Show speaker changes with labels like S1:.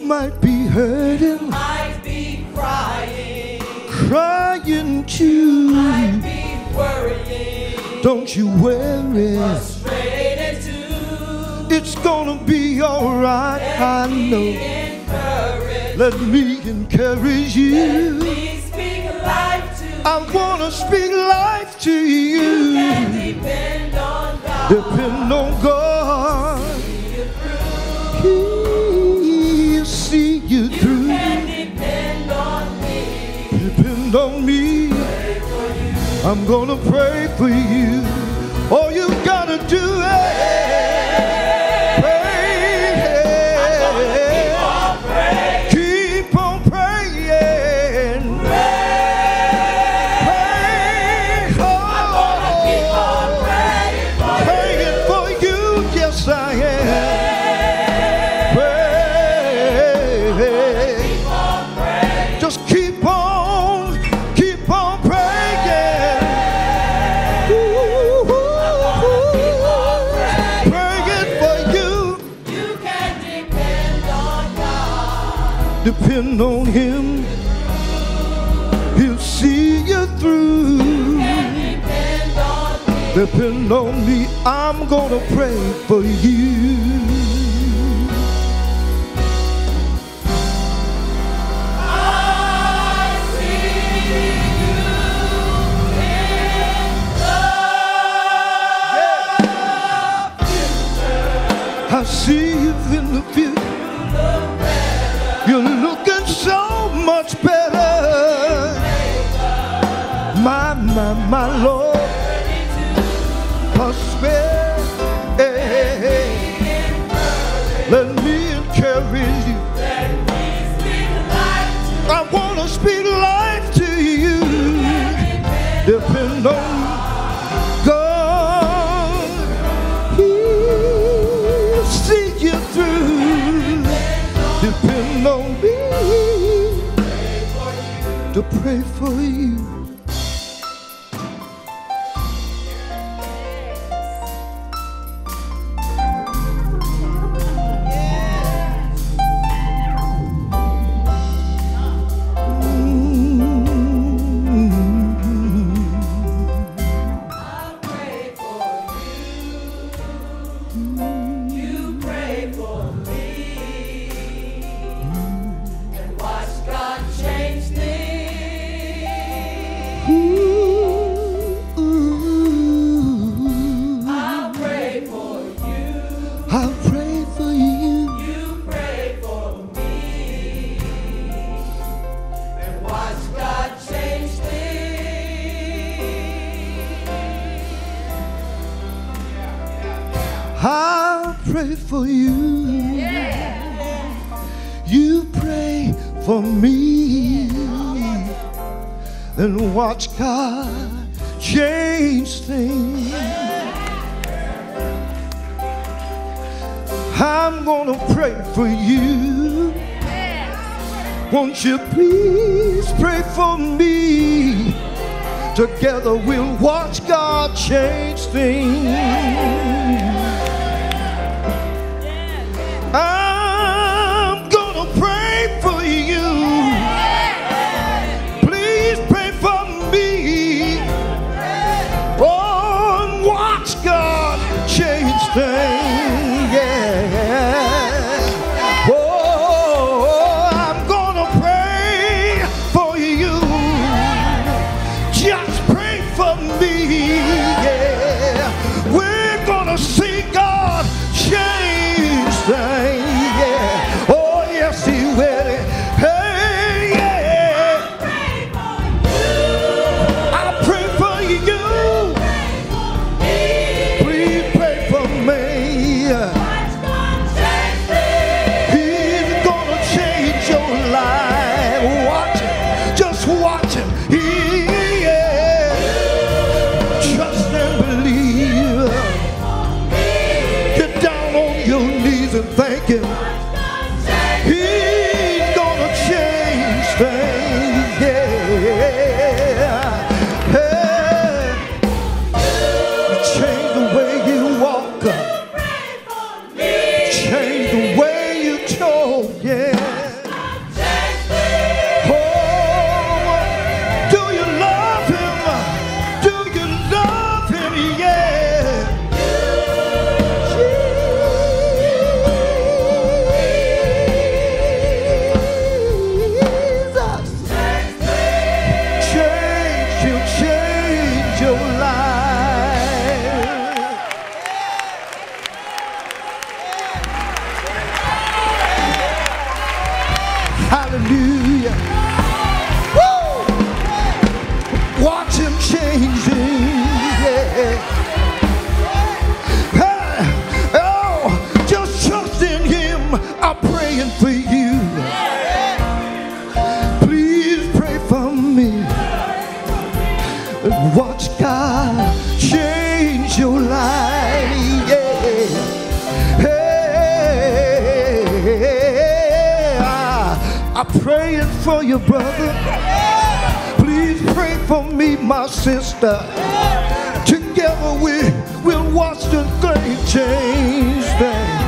S1: might be hurting,
S2: might be crying,
S1: crying too.
S2: might be worrying,
S1: Don't you worry,
S2: frustrated too.
S1: it's gonna be alright, I know.
S2: Encourage,
S1: Let me encourage you.
S2: me speak life to
S1: I wanna speak life to you.
S2: and depend on God.
S1: Depend on God. He'll see you through.
S2: And depend on me.
S1: Depend on me. I'm gonna pray for you. All you gotta do is pray. Keep on praying. Pray. Praying for you. Yes, I am. Pray. Just keep on praying. Praying for you.
S2: You can depend on God.
S1: Depend on Him. He'll see you through.
S2: Depend on me.
S1: Depend on me. I'm gonna pray for you. I see you in the future. You're looking so much better. My Lord. Prosperity. Let me encourage you. I want to speak life to you. Depend on God. He'll see you through. Depend on me to pray for you. I'll pray for you.
S2: You pray for me and watch God change things.
S1: I'll pray for you. You pray for me and watch God change things. I'm gonna pray for you. Won't you please pray for me? Together we'll watch God change things. I'm gonna pray for you. Please pray for me. Oh, and watch God change things. See God change things, yeah. Oh yes, He will. Hey, yeah. I pray for you. Please pray for me. He's gonna change your life. Watch it, just watch Him. Yeah. Trust and believe. And thank Him. He's gonna change things, yeah. Hey. Change the way you walk, change the way you talk, yeah. for you. Please pray for me. And watch God change your life. Yeah. Hey, I'm praying for you, brother. Please pray for me, my sister. Together we'll watch the thing change things.